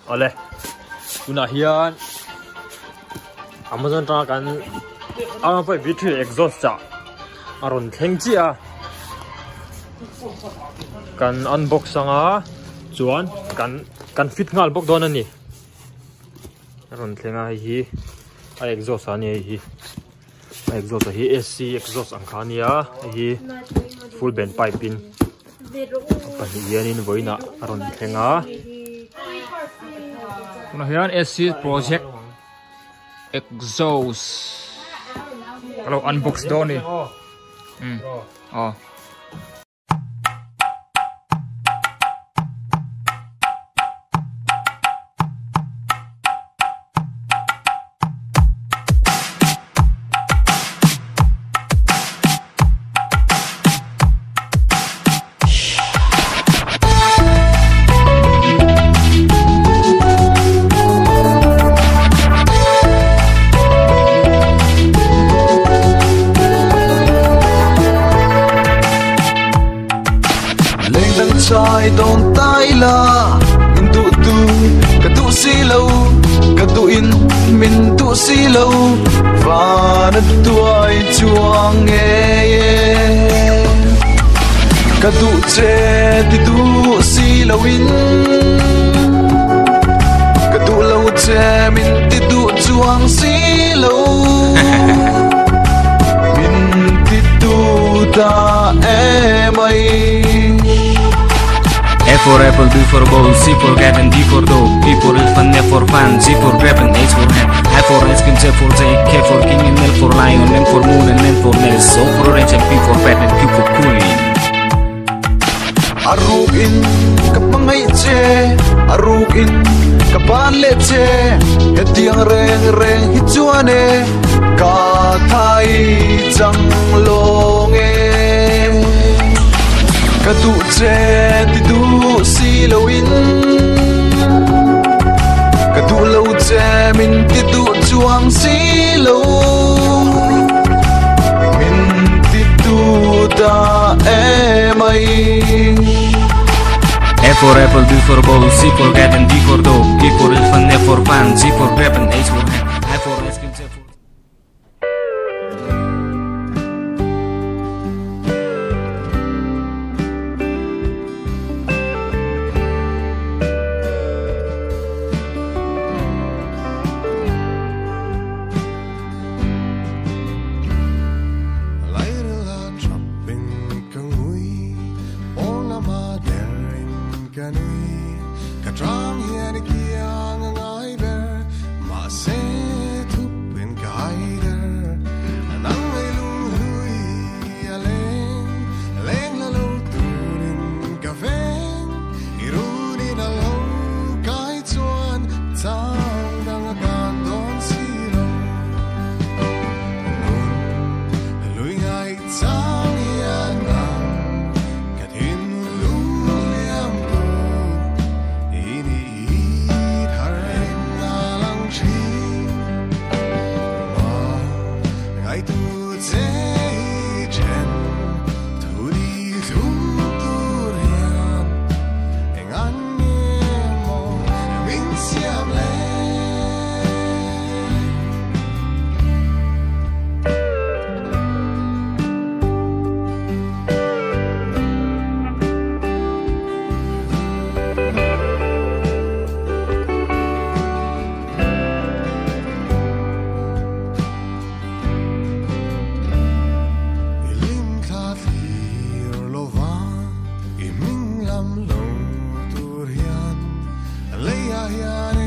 ole tuna hian Amazon tra kan ang pa V3 exhaust cha aron thleng chi a kan unbox anga chuan kan fit ngal bok don ani aron thlenga hi a exhaust ani hi exhaust hi AC exhaust angkhania hi full band pipe in pani yanin voina aron thlenga tuna hian AC project exhaust kalau unbox do ni oh trai don tai la min tu tu ka tu si lo ka tu in min tu si lo và nó tuai chuang nghe ka tu che ti tu si lo in ka tu lo che min ti tu chuang si lo min ti tu ta mai. A for apple, B for bowl, C for cat and D for dog, P for elephant, F for fan, G for grab and H for hand, I for ice cream, J for J, K for king and L for lion, M for moon and N for nails, O for orange and P for pet and Q for cooling. Arugin kapangay che, arugin kapale che, hetiang reng hituane, kathai chang longe. Ka tu che ti tu si lo in ka tu lo che min ti tu chuang si lo min ti tu ta mai. A for apple, B for bowl, C for cat and D for dog, P for elephant, F for fan, G for grab and H for hand, I for ice cream, J for Leia